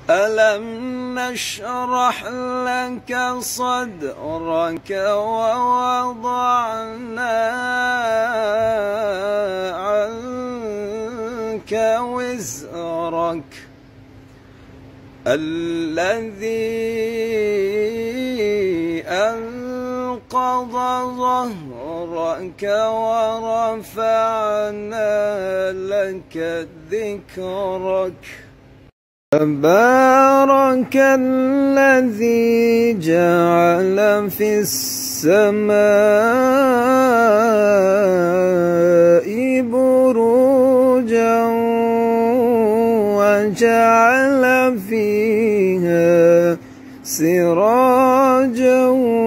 ألم نشرح لك صدرك ووضعنا عنك وزرك الذي أنقض ظهرك ورفعنا لك ذكرك تبارك الذي جعل في السماء بروجا وجعل فيها سراجا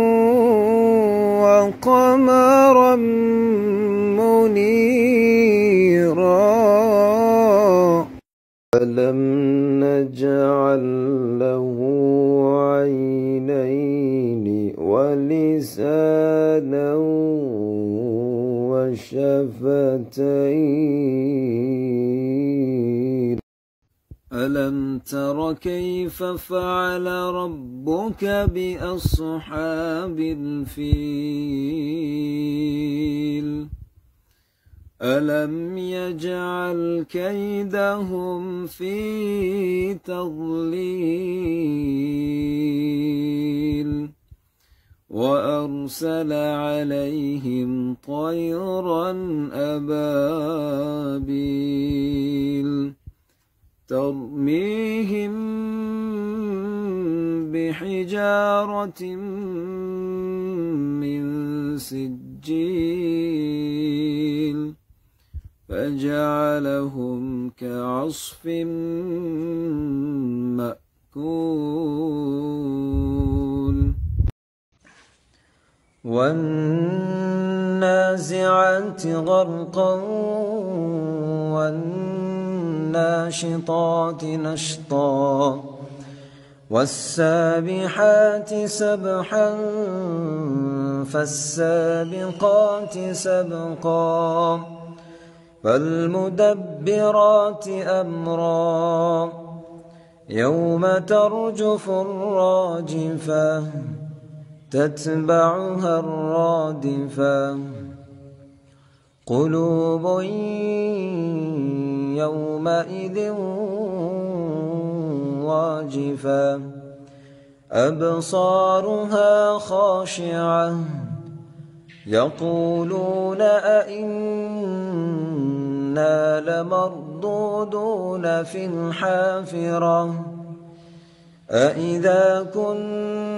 وقمرا منيرا ألم نجعل له عينين ولسانا وشفتين ألم تر كيف فعل ربك بأصحاب الفيل ألم يجعل كيدهم في تضليل وأرسل عليهم طيرا أبابيل ترميهم بحجارة من سجيل فجعلهم كعصف مأكول والنازعات غرقا والناشطات نشطا والسابحات سبحا فالسابقات سبقا فالمدبرات أمرا يوم ترجف الراجفة تتبعها الرادفة قلوب يومئذ واجفة أبصارها خاشعة يقولون أئنا لمردودون في الحافرة أئذا كنا